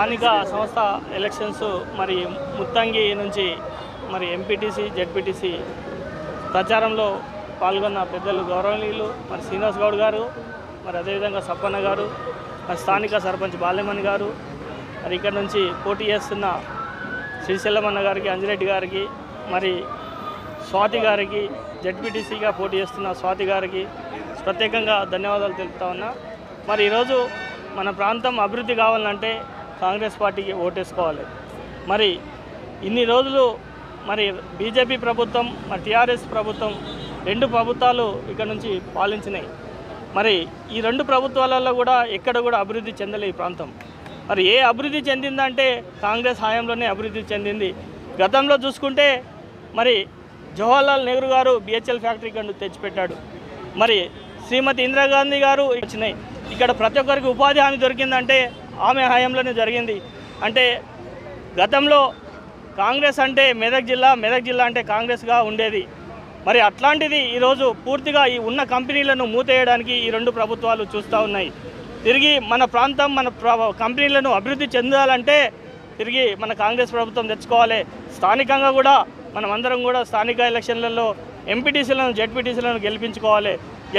స్థానిక సంస్థ ఎలక్షన్స్ మరి ముత్తంగి నుంచి మరి ఎంపీటీసీ జెడ్పీటీసీ ప్రచారంలో పాల్గొన్న పెద్దలు గౌరవనీయులు మరి శ్రీనివాస్ గౌడ్ గారు, మరి అదేవిధంగా సప్పన్న గారు, మరి స్థానిక సర్పంచ్ బాల్యమణి గారు, మరి ఇక్కడ నుంచి పోటీ చేస్తున్న శ్రీశైలమన్న గారికి, అంజిరెడ్డి గారికి, మరి స్వాతి గారికి, జెడ్పీటీసీగా పోటీ చేస్తున్న స్వాతి గారికి ప్రత్యేకంగా ధన్యవాదాలు తెలుపుతా ఉన్నా. మరి ఈరోజు మన ప్రాంతం అభివృద్ధి కావాలంటే కాంగ్రెస్ పార్టీకి ఓటేసుకోవాలి. మరి ఇన్ని రోజులు మరి బీజేపీ ప్రభుత్వం, మరి టీఆర్ఎస్ ప్రభుత్వం, రెండు ప్రభుత్వాలు ఇక్కడ నుంచి పాలించినాయి. మరి ఈ రెండు ప్రభుత్వాలలో కూడా ఎక్కడ కూడా అభివృద్ధి చెందలే ఈ ప్రాంతం. మరి ఏ అభివృద్ధి చెందిందంటే కాంగ్రెస్ హయాంలోనే అభివృద్ధి చెందింది. గతంలో చూసుకుంటే మరి జవహర్లాల్ నెహ్రూ గారు బిహెచ్ఎల్ ఫ్యాక్టరీ ఇక్కడ తెచ్చిపెట్టాడు. మరి శ్రీమతి ఇందిరాగాంధీ గారు వచ్చినాయి. ఇక్కడ ప్రతి ఒక్కరికి ఉపాధి హామీ దొరికిందంటే ఆమె హయాంలోనే జరిగింది. అంటే గతంలో కాంగ్రెస్ అంటే మెదక్ జిల్లా అంటే కాంగ్రెస్గా ఉండేది. మరి అట్లాంటిది ఈరోజు పూర్తిగా ఈ ఉన్న కంపెనీలను మూతేయడానికి ఈ రెండు ప్రభుత్వాలు చూస్తూ ఉన్నాయి. తిరిగి మన ప్రాంతం, మన కంపెనీలను అభివృద్ధి చెందాలంటే తిరిగి మన కాంగ్రెస్ ప్రభుత్వం తెచ్చుకోవాలి. స్థానికంగా కూడా మనమందరం కూడా స్థానిక ఎలక్షన్లలో ఎంపీటీసీలను జెడ్పీటీసీలను గెలిపించుకోవాలి.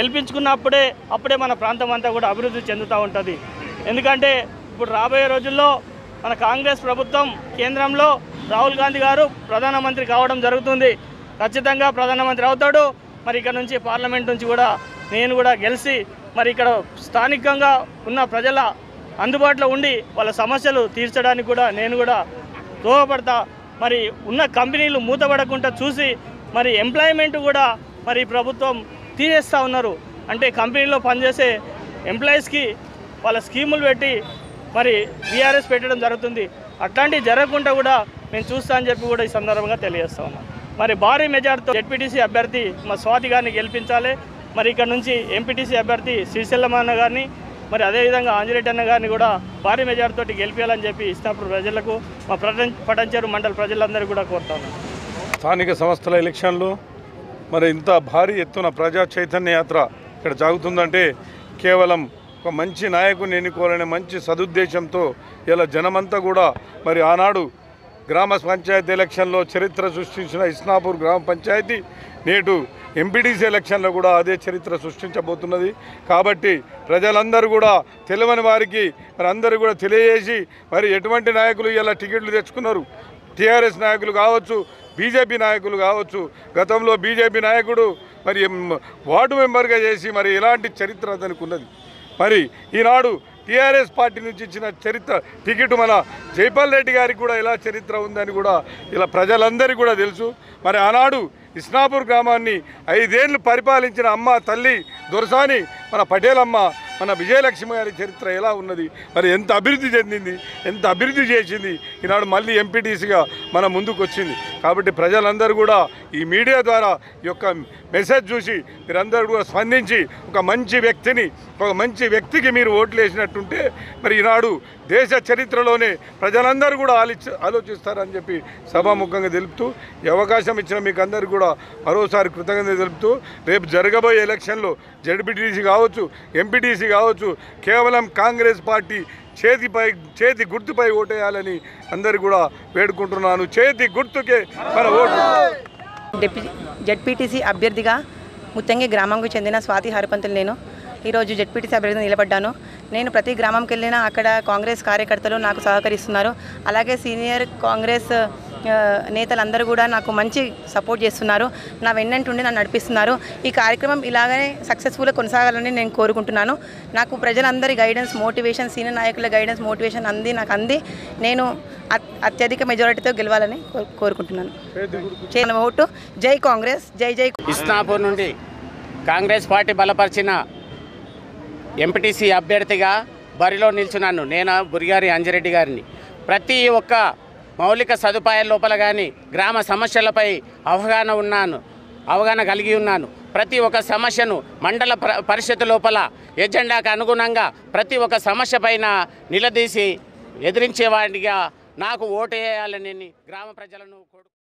అప్పుడే మన ప్రాంతం అంతా కూడా అభివృద్ధి చెందుతూ ఉంటుంది. ఎందుకంటే ఇప్పుడు రాబోయే రోజుల్లో మన కాంగ్రెస్ ప్రభుత్వం కేంద్రంలో రాహుల్ గాంధీ గారు ప్రధానమంత్రి కావడం జరుగుతుంది. ఖచ్చితంగా ప్రధానమంత్రి అవుతాడు. మరి ఇక్కడ నుంచి పార్లమెంట్ నుంచి కూడా నేను కూడా గెలిచి మరి ఇక్కడ స్థానికంగా ఉన్న ప్రజల అందుబాటులో ఉండి వాళ్ళ సమస్యలు తీర్చడానికి కూడా నేను కూడా దోహదపడతా. మరి ఉన్న కంపెనీలు మూతపడకుండా చూసి మరి ఎంప్లాయ్మెంట్ కూడా మరి ప్రభుత్వం తీసేస్తూ ఉన్నారు. అంటే కంపెనీలో పనిచేసే ఎంప్లాయీస్కి వాళ్ళ స్కీములు పెట్టి మరి బీఆర్ఎస్ పెట్టడం జరుగుతుంది. అట్లాంటివి జరగకుండా కూడా నేను చూస్తా అని చెప్పి కూడా ఈ సందర్భంగా తెలియజేస్తా ఉన్నాను. మరి భారీ మెజార్టీతో జెడ్పీటీసీ అభ్యర్థి మా స్వాతి గారిని గెలిపించాలి. మరి ఇక్కడ నుంచి ఎంపీటీసీ అభ్యర్థి శ్రీశైలమన్న గారిని, మరి అదేవిధంగా అంజిరెడ్డి అన్న గారిని కూడా భారీ మెజార్టీతో గెలిపించాలని చెప్పి ఇస్తాపూర్ ప్రజలకు, మా పటంచెరు మండల ప్రజలందరూ కూడా కోరుతా ఉన్నాను. స్థానిక సంస్థల ఎలక్షన్లు మరి ఇంత భారీ ఎత్తున ప్రజా చైతన్య యాత్ర ఇక్కడ సాగుతుందంటే కేవలం ఒక మంచి నాయకుని ఎన్నుకోవాలనే మంచి సదుద్దేశంతో ఇలా జనమంతా కూడా మరి ఆనాడు గ్రామ పంచాయతీ ఎలక్షన్లో చరిత్ర సృష్టించిన ఇస్నాపూర్ గ్రామ పంచాయతీ నేడు ఎంపీటీసీ ఎలక్షన్లో కూడా అదే చరిత్ర సృష్టించబోతున్నది. కాబట్టి ప్రజలందరూ కూడా తెలియని వారికి మరి అందరూ కూడా తెలియజేసి మరి ఎటువంటి నాయకులు ఇలా టికెట్లు తెచ్చుకున్నారు, టీఆర్ఎస్ నాయకులు కావచ్చు, బీజేపీ నాయకులు కావచ్చు. గతంలో బీజేపీ నాయకుడు మరి వార్డు మెంబర్గా చేసి మరి ఎలాంటి చరిత్ర అతనికి ఉన్నది. మరి ఈనాడు టీఆర్ఎస్ పార్టీ నుంచి ఇచ్చిన చరిత్ర టికెట్ మన జైపాల్ రెడ్డి గారికి కూడా ఎలా చరిత్ర ఉందని కూడా ఇలా ప్రజలందరికీ కూడా తెలుసు. మరి ఆనాడు ఇస్నాపూర్ గ్రామాన్ని 5 ఏళ్ళు పరిపాలించిన అమ్మ తల్లి దొరసాని మన పటేల్ అమ్మ, మన విజయలక్ష్మి గారి చరిత్ర ఎలా ఉన్నది, మరి ఎంత అభివృద్ధి చెందింది, ఎంత అభివృద్ధి చేసింది, ఈనాడు మళ్ళీ ఎంపీటీసీగా మన ముందుకు వచ్చింది. కాబట్టి ప్రజలందరూ కూడా ఈ మీడియా ద్వారా ఈ యొక్క మెసేజ్ చూసి మీరందరూ కూడా స్పందించి ఒక మంచి వ్యక్తికి మీరు ఓట్లు వేసినట్టుంటే మరి ఈనాడు దేశ చరిత్రలోనే ప్రజలందరూ కూడా ఆలోచిస్తారని చెప్పి సభాముఖంగా తెలుపుతూ ఈ అవకాశం ఇచ్చిన మీకు అందరికీ కూడా మరోసారి కృతజ్ఞత తెలుపుతూ రేపు జరగబోయే ఎలక్షన్లో జెడ్పీటీసీ కావచ్చు, ఎంపీటీసీ కావచ్చు, కేవలం కాంగ్రెస్ పార్టీ చేతి గుర్తుపై ఓటేయాలని అందరు కూడా వేడుకుంటున్నాను. చేతి గుర్తుకే మన ఓటు. జెడ్పీటీసీ అభ్యర్థిగా ముత్తంగి గ్రామంకు చెందిన స్వాతి హరిపంతులు నేను ఈరోజు జెడ్పీటీసీ అభ్యర్థిగా నిలబడ్డాను. నేను ప్రతి గ్రామంకి వెళ్ళినా అక్కడ కాంగ్రెస్ కార్యకర్తలు నాకు సహకరిస్తున్నారు. అలాగే సీనియర్ కాంగ్రెస్ నేతలందరూ కూడా నాకు మంచి సపోర్ట్ చేస్తున్నారు. నా వెన్నంటుండి నన్ను నడిపిస్తున్నారు. ఈ కార్యక్రమం ఇలాగనే సక్సెస్ఫుల్గా కొనసాగాలని నేను కోరుకుంటున్నాను. నాకు ప్రజలందరి గైడెన్స్, మోటివేషన్, సీనియర్ నాయకుల గైడెన్స్, మోటివేషన్ నాకు అంది నేను అత్యధిక మెజారిటీతో గెలవాలని కోరుకుంటున్నాను. ఓటు జై కాంగ్రెస్, జై జై. ఇస్నాపూర్ నుండి కాంగ్రెస్ పార్టీ బలపరిచిన ఎంపీటీసీ అభ్యర్థిగా బరిలో నిల్చున్నాను. నేను బురిగారి అంజిరెడ్డి గారిని. ప్రతి ఒక్క మౌలిక సదుపాయాల లోపల కానీ గ్రామ సమస్యలపై అవగాహన కలిగి ఉన్నాను. ప్రతి ఒక్క సమస్యను మండల పరిషత్ లోపల ఎజెండాకు అనుగుణంగా ప్రతి ఒక్క సమస్య పైన నిలదీసి ఎదిరించేవాడిగా నాకు ఓటు వేయాలని గ్రామ ప్రజలను